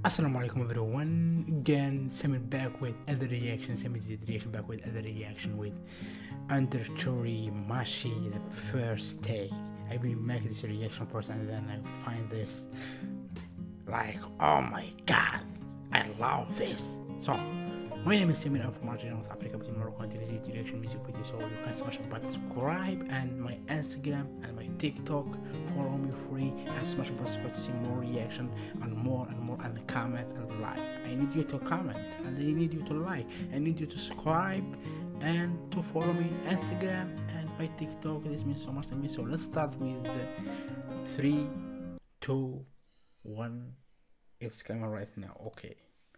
Assalamu alaikum everyone. Again, Samir back with other reaction. Samir's reaction back with other reaction with ENDRECHERI Machi, the first take. I will make this reaction first and then I find this like, oh my god, I love this. So, my name is Samir. I'm from Algeria, North Africa, but in Morocco, until this reaction music video, so you can smash button subscribe and my Instagram and my TikTok. Follow me free and smash button subscribe to see more reaction and more and comment and like. I need you to comment and I need you to like. I need you to subscribe and to follow me on Instagram and my TikTok. This means so much to me. So let's start with 3, 2, 1. It's coming right now. Okay.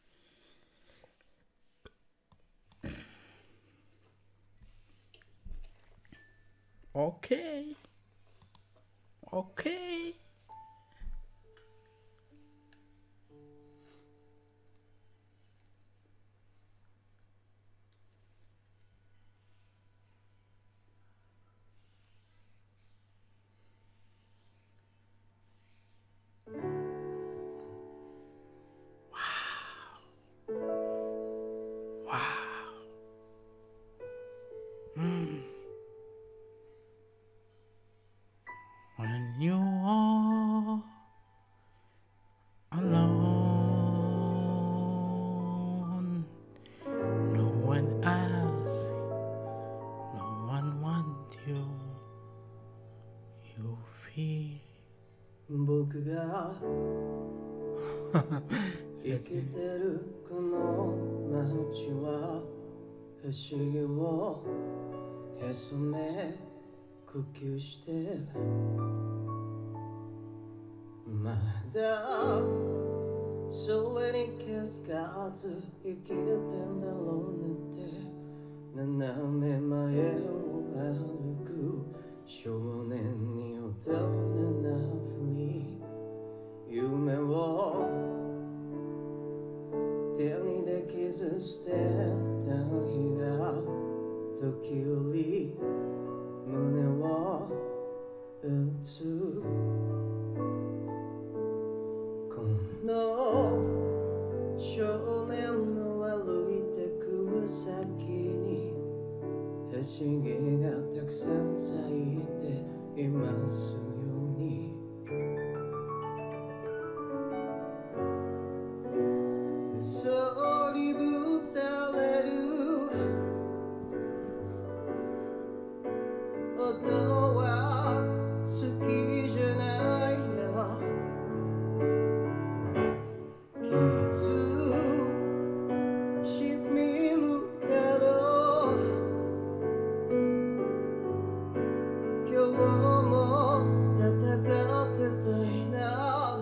Okay. Wow. When you are alone, no one asks, no one wants you. You feel 僕が生きてるこの街は不思議をへそめ呼吸してるまだそれに気づかず生きてんだろうねって斜め前を歩く少年に大人なふり夢を手にできず捨てた日が時折胸を打つこの少年の歩いてく先に不思議がたくさん咲いていますように嘘にぶたれる音は好きじゃないよ傷しみるけど今日も戦ってたいな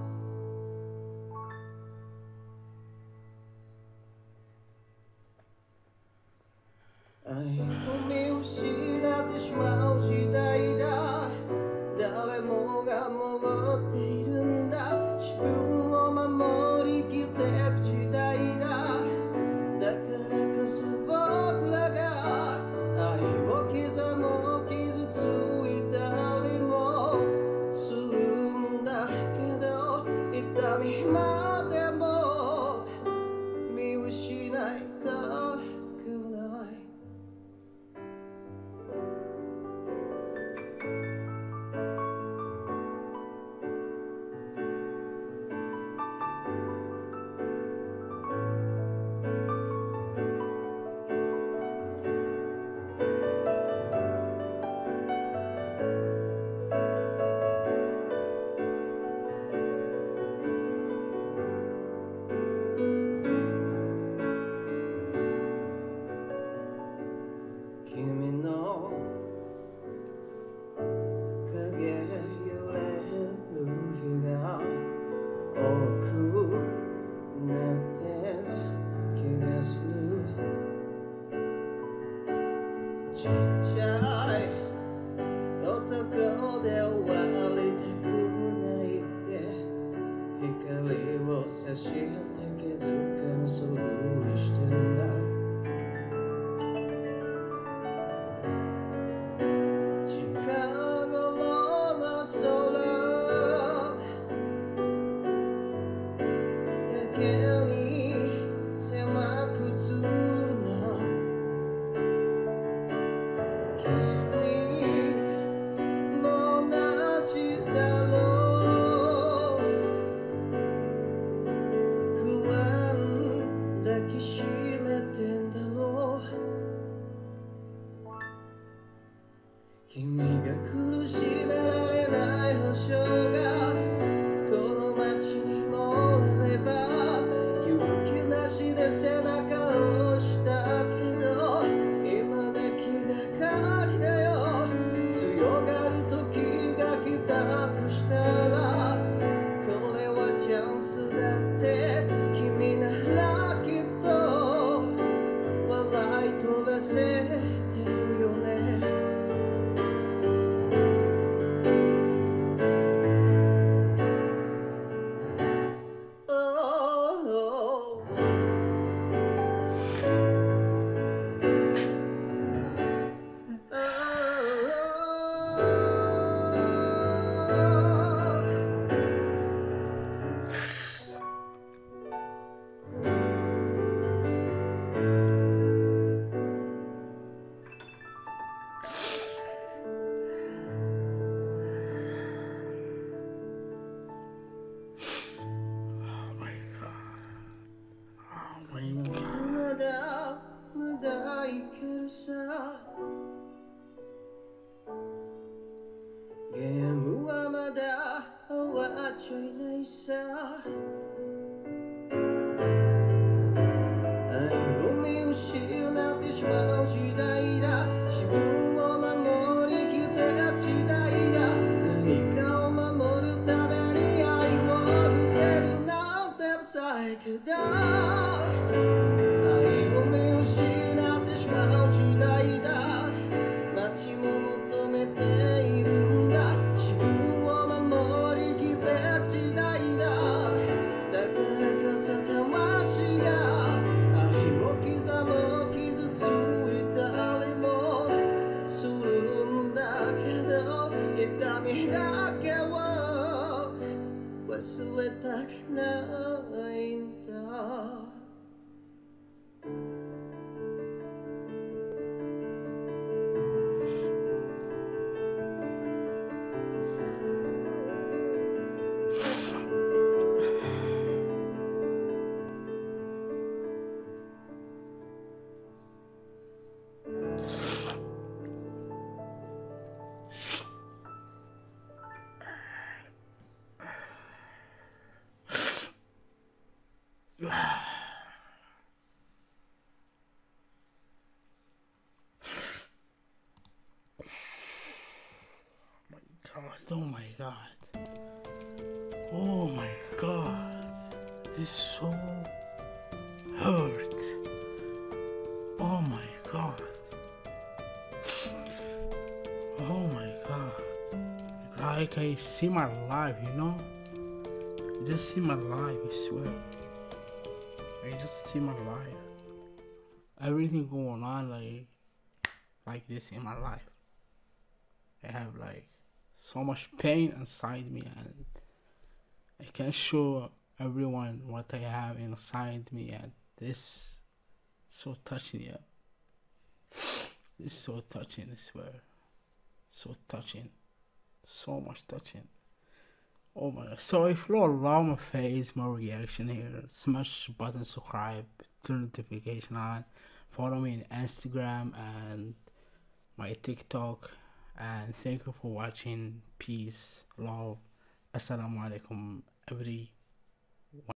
愛を見失ってしまう時代だ誰もが持っているんだ自分を守りきっていく時代だだからこそ僕らが愛を刻む傷ついたりもするんだけど痛みまでも見失いたくない君の影揺れる日が多くなってる気がするちっちゃい男で終わりたくないって光を差し当て気づかぬ素振りしてんだ優ゲームはまだ終わっちゃいないさ愛を見失ってしまう時代だ自分を守りきって時代だ何かを守るために愛を見せるなんて不細工だ愛を見失ってしまう時代だ街も求めているんだ自分を守りきって時代だだからかさ魂が愛を刻む傷ついたりもするんだけど痛みだけは忘れたくないんだ Oh my god. Oh my god. This so hurt. Oh my god. Oh my god. Like I see my life, you know? I just see my life, I swear. I just see my life. Everything going on like this in my life. I have like so much pain inside me and I can't show everyone what I have inside me and this so touching, yeah. This is so touching, I swear. So touching. So much touching. Oh my god. So if you love my face, my reaction here, smash button subscribe, turn notification on, follow me on Instagram and my TikTok. And thank you for watching. Peace, love, assalamu alaikum, everybody.